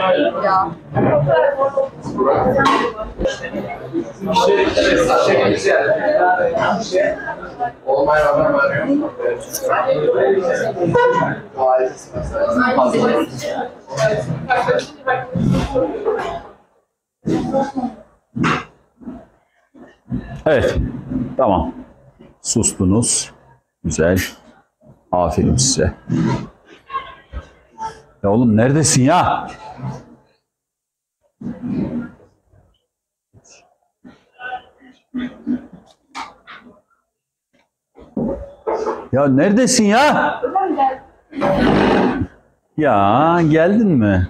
Ya. Evet, tamam. Sustunuz. Güzel. Aferin size. Ya oğlum neredesin ya? Ya neredesin ya? Ya geldin mi?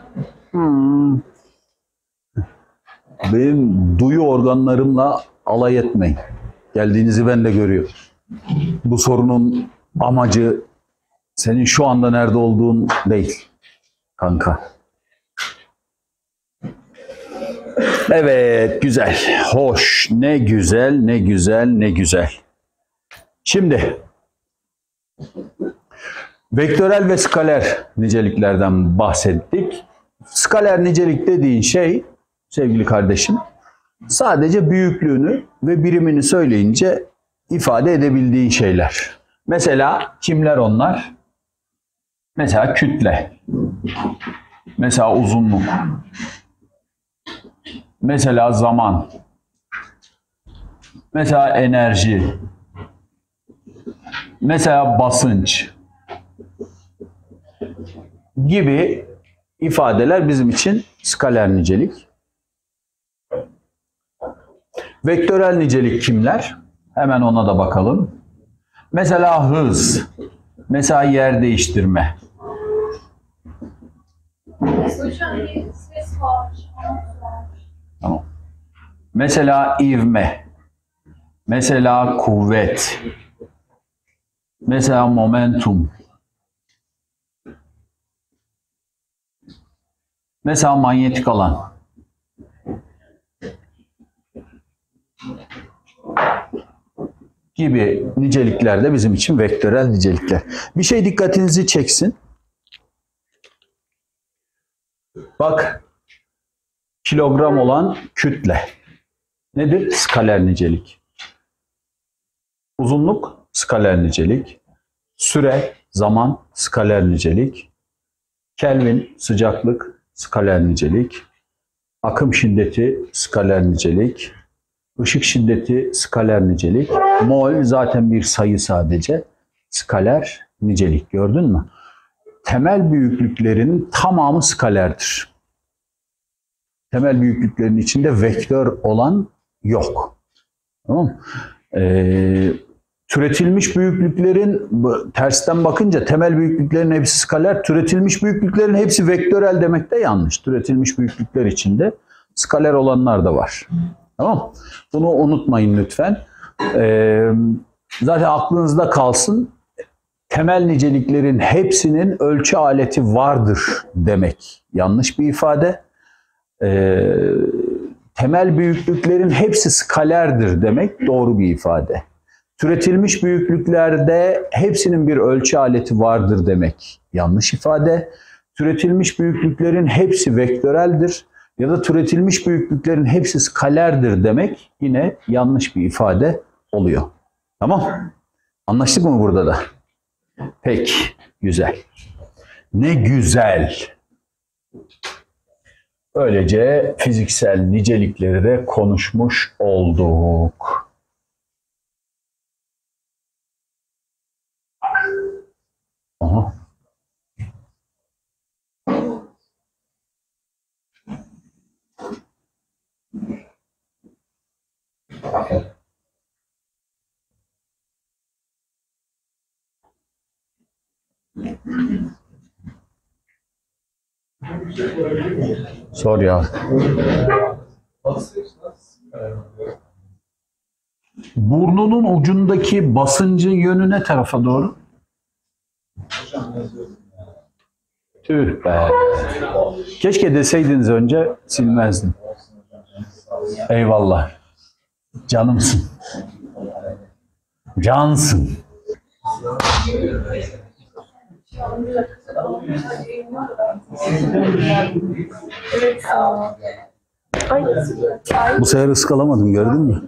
Benim duyu organlarımla alay etmeyin. Geldiğinizi ben de görüyorum. Bu sorunun amacı senin şu anda nerede olduğun değil kanka. Evet, güzel, hoş, ne güzel, ne güzel, ne güzel. Şimdi vektörel ve skaler niceliklerden bahsettik. Skaler nicelik dediğin şey sevgili kardeşim sadece büyüklüğünü ve birimini söyleyince ifade edebildiğin şeyler. Mesela kimler onlar? Mesela kütle. Mesela uzunluk. Mesela zaman. Mesela enerji. Mesela basınç. Gibi ifadeler bizim için skaler nicelik. Vektörel nicelik kimler? Hemen ona da bakalım. Mesela hız. Mesela yer değiştirme. Hocam bir ses var. Tamam. Mesela ivme. Mesela kuvvet. Mesela momentum. Mesela manyetik alan. Gibi nicelikler de bizim için vektörel nicelikler. Bir şey dikkatinizi çeksin. Bak, kilogram olan kütle. Nedir? Skaler nicelik. Uzunluk, skaler nicelik. Süre, zaman, skaler nicelik. Kelvin, sıcaklık, skaler nicelik. Akım şiddeti, skaler nicelik. Işık şiddeti, skaler nicelik. Mol zaten bir sayı sadece. Skaler nicelik. Gördün mü? Temel büyüklüklerin tamamı skalerdir. Temel büyüklüklerin içinde vektör olan yok. Tamam mı? Türetilmiş büyüklüklerin tersten bakınca temel büyüklüklerin hepsi skaler, türetilmiş büyüklüklerin hepsi vektörel demek de yanlış. Türetilmiş büyüklükler içinde skaler olanlar da var. Tamam? Bunu unutmayın lütfen. Zaten aklınızda kalsın. Temel niceliklerin hepsinin ölçü aleti vardır demek yanlış bir ifade. Temel büyüklüklerin hepsi skalerdir demek doğru bir ifade. Türetilmiş büyüklüklerde hepsinin bir ölçü aleti vardır demek yanlış ifade. Türetilmiş büyüklüklerin hepsi vektöreldir ya da türetilmiş büyüklüklerin hepsi skalerdir demek yine yanlış bir ifade oluyor. Tamam? Anlaştık mı burada da? Peki, güzel. Ne güzel. Böylece fiziksel nicelikleri de konuşmuş olduk. Aha. Sor ya. Burnunun ucundaki basıncın yönü ne tarafa doğru? Tüh be. Keşke deseydiniz önce, silmezdim. Eyvallah. Canımsın. Cansın. Şu an bir dakikada olmuş. Evet. Ay. Bu sefer ıskalamadım, gördün mü?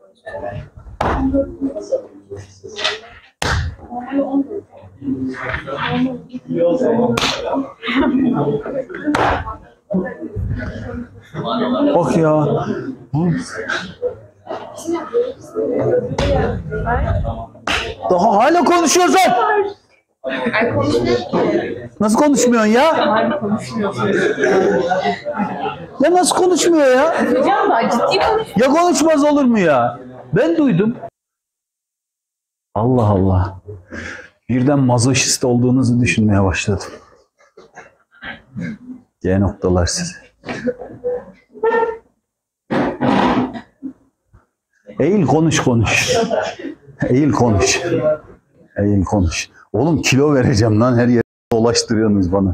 Bak ya. Hı? Daha hala konuşuyorsun. Ay konuşmuyor ki. Nasıl konuşmuyorsun ya? Ya nasıl konuşmuyor ya? Hocam da ciddi konuşuyor. Ya konuşmaz olur mu ya? Ben duydum. Allah Allah. Birden mazoşist olduğunuzu düşünmeye başladım. G noktalar size. Eğil konuş konuş. Eğil konuş. Eğil konuş. Oğlum kilo vereceğim lan, her yere dolaştırıyorsunuz bana.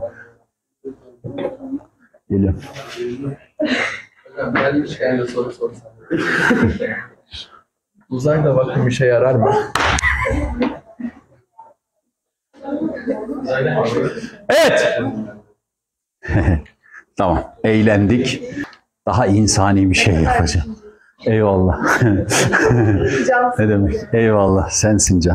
Geliyorum. Hocam gelmişken de soru sorsam. Uzayda bakım işe yarar mı? Uzayda mı? Evet. Tamam. Eğlendik. Daha insani bir şey yapacağım. Eyvallah. Ne demek? Eyvallah. Sensin Can.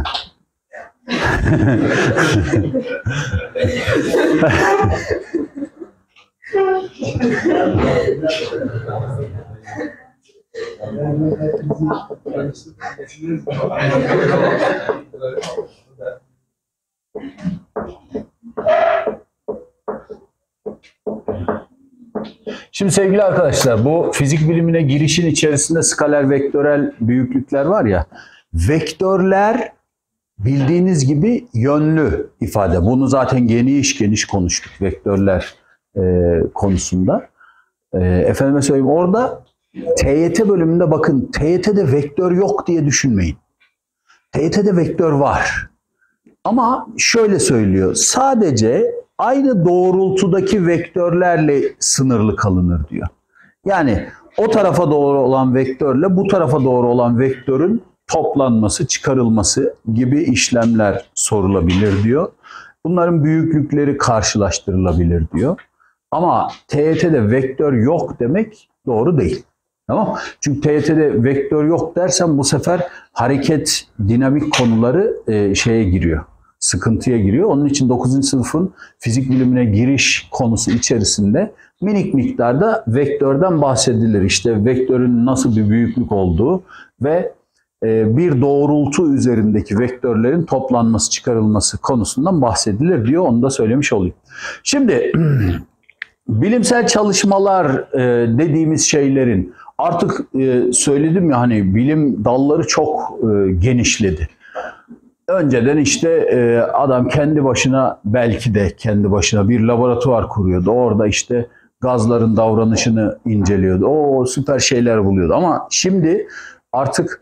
Şimdi sevgili arkadaşlar, bu fizik bilimine girişin içerisinde skaler, vektörel büyüklükler var ya, vektörler bildiğiniz gibi yönlü ifade. Bunu zaten geniş konuştuk vektörler konusunda. Efendime söyleyeyim, orada TYT bölümünde bakın, TYT'de vektör yok diye düşünmeyin. TYT'de vektör var. Ama şöyle söylüyor, sadece aynı doğrultudaki vektörlerle sınırlı kalınır diyor. Yani o tarafa doğru olan vektörle bu tarafa doğru olan vektörün toplanması, çıkarılması gibi işlemler sorulabilir diyor. Bunların büyüklükleri karşılaştırılabilir diyor. Ama TYT'de vektör yok demek doğru değil. Tamam? Çünkü TYT'de vektör yok dersen bu sefer hareket, dinamik konuları şeye giriyor. Sıkıntıya giriyor. Onun için 9. sınıfın fizik bilimine giriş konusu içerisinde minik miktarda vektörden bahsedilir. İşte vektörün nasıl bir büyüklük olduğu ve bir doğrultu üzerindeki vektörlerin toplanması, çıkarılması konusundan bahsedilir diyor. Onu da söylemiş olayım. Şimdi bilimsel çalışmalar dediğimiz şeylerin artık söyledim ya, hani bilim dalları çok genişledi. Önceden işte adam kendi başına, belki de kendi başına bir laboratuvar kuruyordu. Orada işte gazların davranışını inceliyordu. O süper şeyler buluyordu. Ama şimdi artık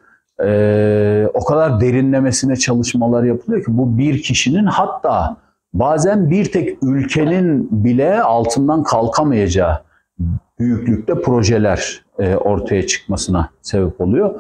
o kadar derinlemesine çalışmalar yapılıyor ki bu bir kişinin, hatta bazen bir tek ülkenin bile altından kalkamayacağı büyüklükte projeler ortaya çıkmasına sebep oluyor.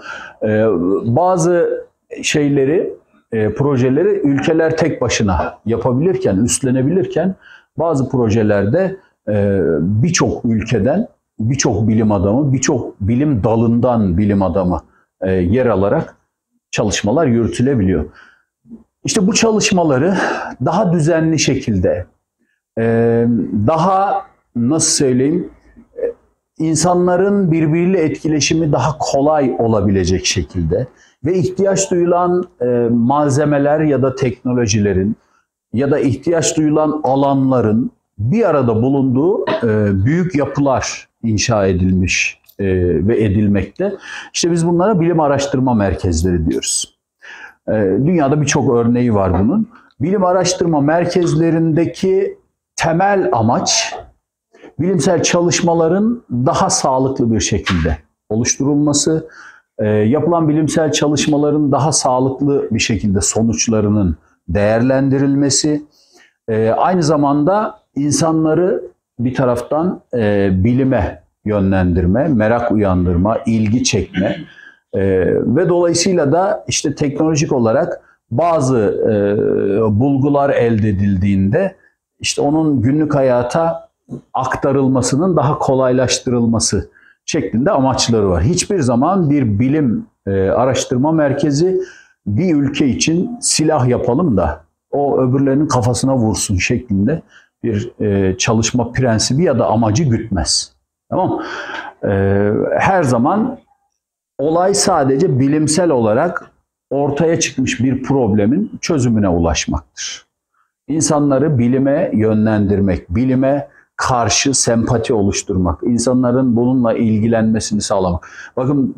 Bazı şeyleri, projeleri ülkeler tek başına yapabilirken, üstlenebilirken bazı projelerde birçok ülkeden, birçok bilim adamı, birçok bilim dalından bilim adamı yer alarak çalışmalar yürütülebiliyor. İşte bu çalışmaları daha düzenli şekilde, daha nasıl söyleyeyim, insanların birbiriyle etkileşimi daha kolay olabilecek şekilde ve ihtiyaç duyulan malzemeler ya da teknolojilerin ya da ihtiyaç duyulan alanların bir arada bulunduğu büyük yapılar inşa edilmiş ve edilmekte. İşte biz bunlara bilim araştırma merkezleri diyoruz. Dünyada birçok örneği var bunun. Bilim araştırma merkezlerindeki temel amaç, bilimsel çalışmaların daha sağlıklı bir şekilde oluşturulması, yapılan bilimsel çalışmaların daha sağlıklı bir şekilde sonuçlarının değerlendirilmesi, aynı zamanda insanları bir taraftan bilime yönlendirme, merak uyandırma, ilgi çekme ve dolayısıyla da işte teknolojik olarak bazı bulgular elde edildiğinde işte onun günlük hayata aktarılmasının daha kolaylaştırılması şeklinde amaçları var. Hiçbir zaman bir bilim araştırma merkezi bir ülke için silah yapalım da o öbürlerinin kafasına vursun şeklinde bir çalışma prensibi ya da amacı gütmez. Tamam mı? Her zaman olay sadece bilimsel olarak ortaya çıkmış bir problemin çözümüne ulaşmaktır. İnsanları bilime yönlendirmek, bilime karşı sempati oluşturmak, insanların bununla ilgilenmesini sağlamak. Bakın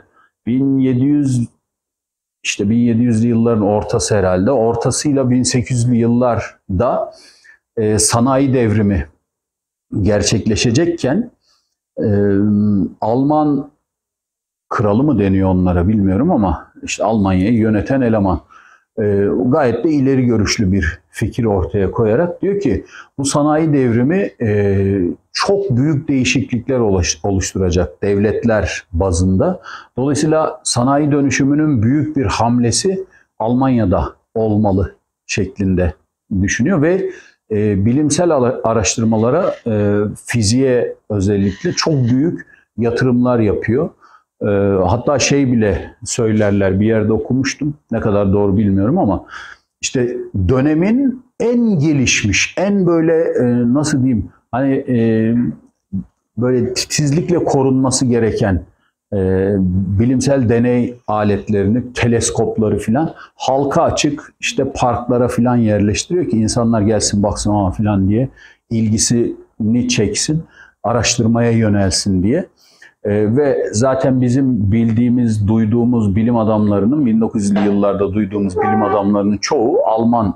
1700'lü yılların ortası herhalde. Ortasıyla 1800'lü yıllarda sanayi devrimi gerçekleşecekken Alman kralı mı deniyor onlara bilmiyorum ama işte Almanya'yı yöneten eleman gayet de ileri görüşlü bir fikir ortaya koyarak diyor ki bu sanayi devrimi çok büyük değişiklikler oluşturacak devletler bazında. Dolayısıyla sanayi dönüşümünün büyük bir hamlesi Almanya'da olmalı şeklinde düşünüyor ve bilimsel araştırmalara, fiziğe özellikle çok büyük yatırımlar yapıyor. Hatta şey bile söylerler, bir yerde okumuştum, ne kadar doğru bilmiyorum ama işte dönemin en gelişmiş, en böyle nasıl diyeyim, hani böyle titizlikle korunması gereken bilimsel deney aletlerini, teleskopları filan halka açık işte parklara filan yerleştiriyor ki insanlar gelsin baksın ama filan diye ilgisini çeksin, araştırmaya yönelsin diye. Ve zaten bizim bildiğimiz, duyduğumuz bilim adamlarının, 1900'lü yıllarda duyduğumuz bilim adamlarının çoğu Alman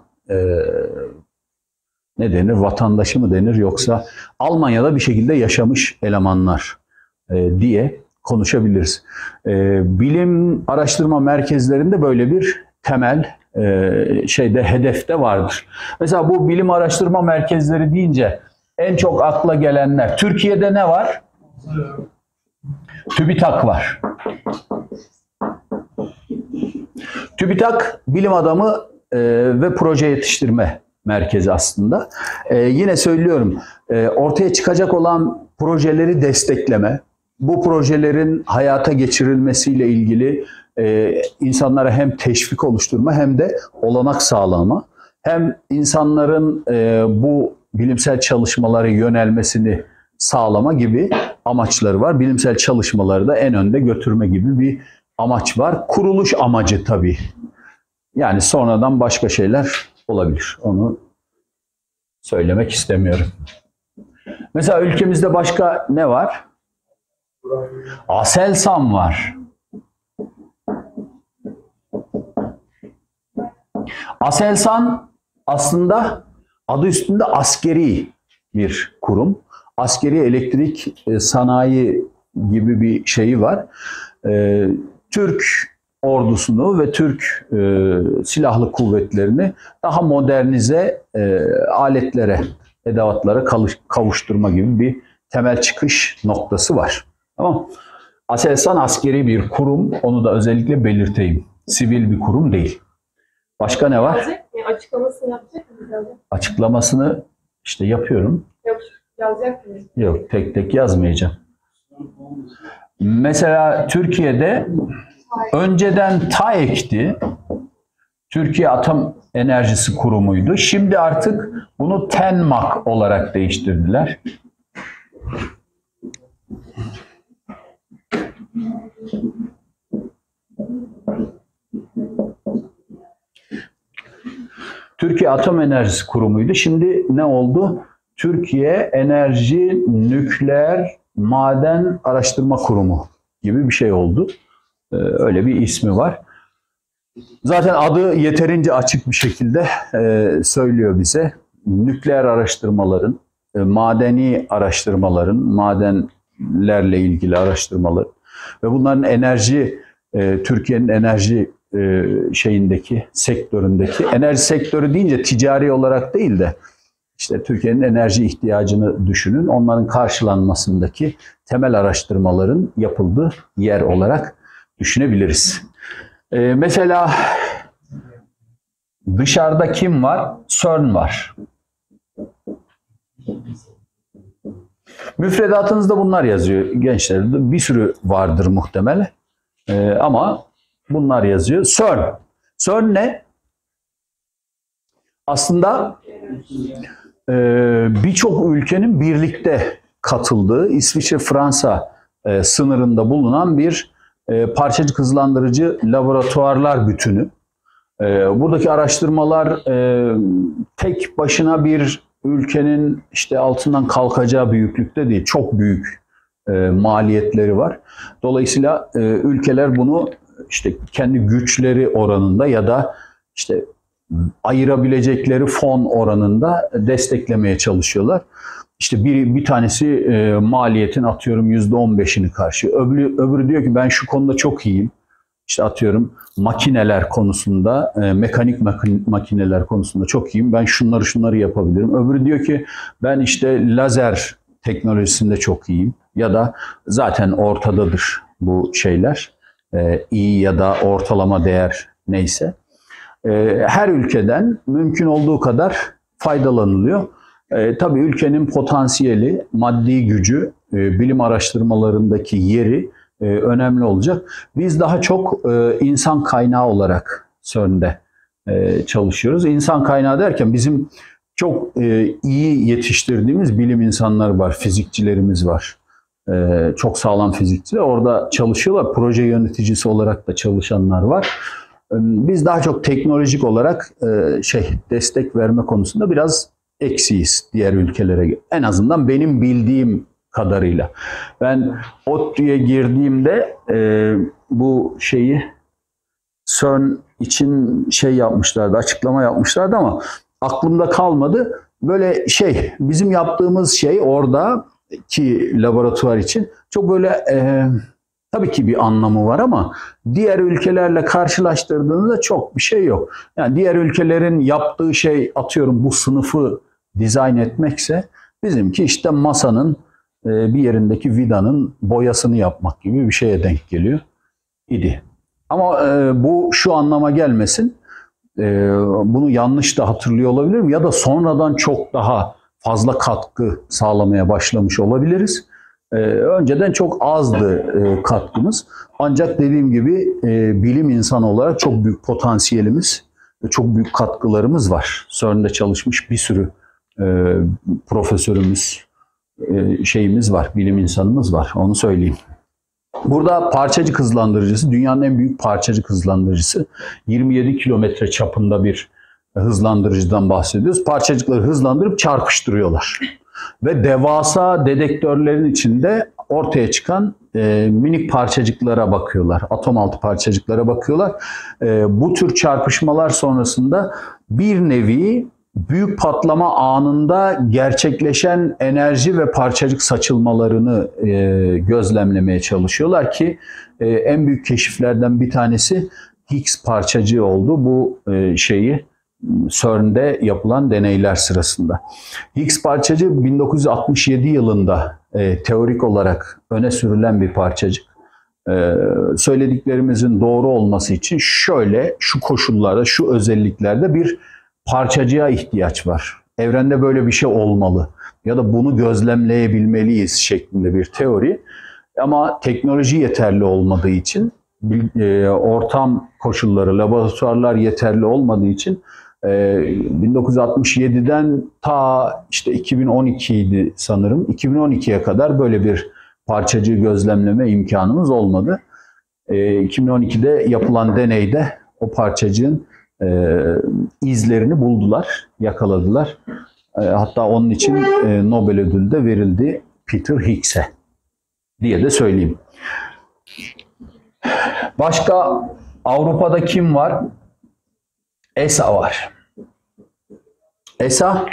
ne denir, vatandaşı mı denir yoksa Almanya'da bir şekilde yaşamış elemanlar diye konuşabiliriz. Bilim araştırma merkezlerinde böyle bir temel hedefte vardır. Mesela bu bilim araştırma merkezleri deyince en çok akla gelenler, Türkiye'de ne var? TÜBİTAK var. TÜBİTAK bilim adamı ve proje yetiştirme merkezi aslında. Yine söylüyorum, ortaya çıkacak olan projeleri destekleme, bu projelerin hayata geçirilmesiyle ilgili insanlara hem teşvik oluşturma hem de olanak sağlama, hem insanların bu bilimsel çalışmalara yönelmesini sağlama gibi amaçları var. Bilimsel çalışmaları da en önde götürme gibi bir amaç var. Kuruluş amacı tabii. Yani sonradan başka şeyler olabilir. Onu söylemek istemiyorum. Mesela ülkemizde başka ne var? Aselsan var. Aselsan aslında adı üstünde askeri bir kurum. Askeri elektrik sanayi gibi bir şeyi var. Türk ordusunu ve Türk silahlı kuvvetlerini daha modernize aletlere, edevatlara kavuşturma gibi bir temel çıkış noktası var. Tamam. Aselsan askeri bir kurum, onu da özellikle belirteyim. Sivil bir kurum değil. Başka ne var? Açıklamasını yapacak mısın? Açıklamasını işte yapıyorum. Yazacak mısın? Yok, tek tek yazmayacağım. Mesela Türkiye'de önceden TAEK'ti. Türkiye Atom Enerjisi Kurumu'ydu. Şimdi artık bunu TENMAK olarak değiştirdiler. Türkiye Atom Enerjisi Kurumu'ydu. Şimdi ne oldu? Türkiye Enerji Nükleer Maden Araştırma Kurumu gibi bir şey oldu. Öyle bir ismi var. Zaten adı yeterince açık bir şekilde söylüyor bize. Nükleer araştırmaların, madeni araştırmaların, madenlerle ilgili araştırmalar ve bunların enerji, Türkiye'nin enerji sektöründeki, enerji sektörü deyince ticari olarak değil de işte Türkiye'nin enerji ihtiyacını düşünün. Onların karşılanmasındaki temel araştırmaların yapıldığı yer olarak düşünebiliriz. Mesela Dışarıda kim var? CERN var. Müfredatınızda bunlar yazıyor gençler. Bir sürü vardır muhtemelen. Ama bunlar yazıyor. CERN. CERN ne? Aslında birçok ülkenin birlikte katıldığı İsviçre-Fransa sınırında bulunan bir parçacık hızlandırıcı laboratuvarlar bütünü. Buradaki araştırmalar tek başına bir ülkenin işte altından kalkacağı büyüklükte değil. Çok büyük maliyetleri var. Dolayısıyla ülkeler bunu işte kendi güçleri oranında ya da işte ayırabilecekleri fon oranında desteklemeye çalışıyorlar. İşte bir tanesi maliyetin atıyorum %15'ini karşılıyor. Öbürü diyor ki ben şu konuda çok iyiyim. İşte atıyorum makineler konusunda, mekanik makineler konusunda çok iyiyim. Ben şunları yapabilirim. Öbürü diyor ki ben işte lazer teknolojisinde çok iyiyim. Ya da zaten ortadadır bu şeyler. İyi ya da ortalama değer neyse. Her ülkeden mümkün olduğu kadar faydalanılıyor. Tabii ülkenin potansiyeli, maddi gücü, bilim araştırmalarındaki yeri önemli olacak. Biz daha çok insan kaynağı olarak CERN'de çalışıyoruz. İnsan kaynağı derken bizim çok iyi yetiştirdiğimiz bilim insanları var, fizikçilerimiz var. Çok sağlam fizikçiler. Orada çalışıyorlar. Proje yöneticisi olarak da çalışanlar var. Biz daha çok teknolojik olarak destek verme konusunda biraz eksiyiz diğer ülkelere göre. En azından benim bildiğim kadarıyla. Ben ODTÜ'ye girdiğimde bu CERN için yapmışlardı, açıklama yapmışlardı ama aklımda kalmadı. Böyle bizim yaptığımız oradaki laboratuvar için çok böyle tabii ki bir anlamı var ama diğer ülkelerle karşılaştırdığınızda çok bir şey yok. Yani diğer ülkelerin yaptığı atıyorum bu sınıfı dizayn etmekse bizimki işte masanın bir yerindeki vidanın boyasını yapmak gibi bir şeye denk geliyor idi. Ama bu şu anlama gelmesin. Bunu yanlış da hatırlıyor olabilirim ya da sonradan çok daha fazla katkı sağlamaya başlamış olabiliriz. Önceden çok azdı katkımız. Ancak dediğim gibi bilim insanı olarak çok büyük potansiyelimiz, çok büyük katkılarımız var. CERN'de çalışmış bir sürü profesörümüz, var, bilim insanımız var. Onu söyleyeyim. Burada parçacık hızlandırıcısı, dünyanın en büyük parçacık hızlandırıcısı. 27 kilometre çapında bir hızlandırıcıdan bahsediyoruz. Parçacıkları hızlandırıp çarpıştırıyorlar. Ve devasa dedektörlerin içinde ortaya çıkan minik parçacıklara bakıyorlar. Atom altı parçacıklara bakıyorlar. Bu tür çarpışmalar sonrasında bir nevi büyük patlama anında gerçekleşen enerji ve parçacık saçılmalarını gözlemlemeye çalışıyorlar ki en büyük keşiflerden bir tanesi Higgs parçacığı oldu. Bu CERN'de yapılan deneyler sırasında. Higgs parçacığı 1967 yılında teorik olarak öne sürülen bir parçacık. Söylediklerimizin doğru olması için şu koşullarda, şu özelliklerde bir parçacığa ihtiyaç var. Evrende böyle bir şey olmalı ya da bunu gözlemleyebilmeliyiz şeklinde bir teori. Ama teknoloji yeterli olmadığı için, ortam koşulları, laboratuvarlar yeterli olmadığı için 1967'den ta işte 2012 idi sanırım. 2012'ye kadar böyle bir parçacığı gözlemleme imkanımız olmadı. 2012'de yapılan deneyde o parçacığın izlerini buldular, yakaladılar. Hatta onun için Nobel ödülü de verildi Peter Higgs'e diye de söyleyeyim. Başka Avrupa'da kim var? ESA var. ESA,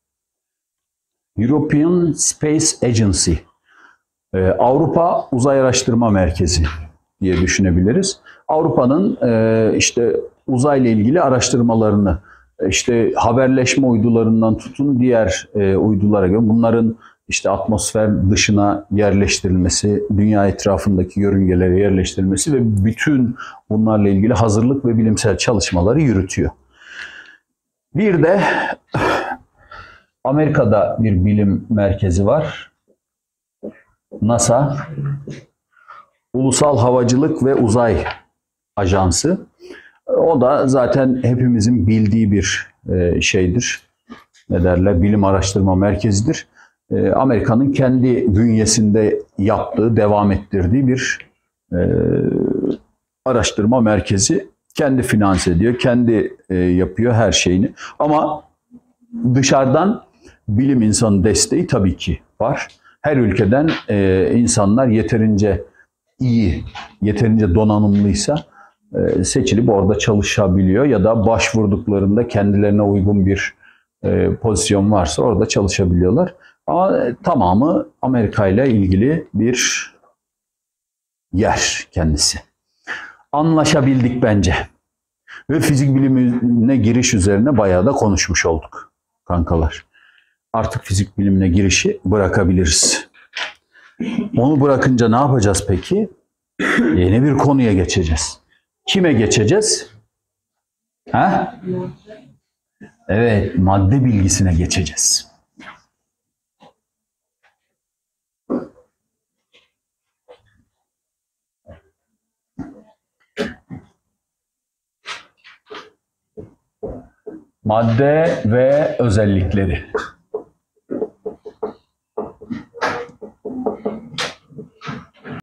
European Space Agency. Avrupa Uzay Araştırma Merkezi diye düşünebiliriz. Avrupa'nın işte uzayla ilgili araştırmalarını, işte haberleşme uydularından tutun diğer uydulara göre bunların işte atmosfer dışına yerleştirilmesi, dünya etrafındaki yörüngelere yerleştirilmesi ve bütün bunlarla ilgili hazırlık ve bilimsel çalışmaları yürütüyor. Bir de Amerika'da bir bilim merkezi var. NASA, Ulusal Havacılık ve Uzay Ajansı. O da zaten hepimizin bildiği bir şeydir. Ne derler? Bilim araştırma merkezidir. Amerika'nın kendi bünyesinde yaptığı, devam ettirdiği bir araştırma merkezi. Kendi finanse ediyor, kendi yapıyor her şeyini. Ama dışarıdan bilim insanı desteği tabii ki var. Her ülkeden insanlar yeterince iyi, yeterince donanımlıysa seçilip orada çalışabiliyor ya da başvurduklarında kendilerine uygun bir pozisyon varsa orada çalışabiliyorlar. Ama tamamı Amerika ile ilgili bir yer kendisi. Anlaşabildik bence. Ve fizik bilimine giriş üzerine bayağı da konuşmuş olduk kankalar. Artık fizik bilimine girişi bırakabiliriz. Onu bırakınca ne yapacağız peki? Yeni bir konuya geçeceğiz. Kime geçeceğiz? Ha? Evet, madde bilgisine geçeceğiz. Madde ve özellikleri.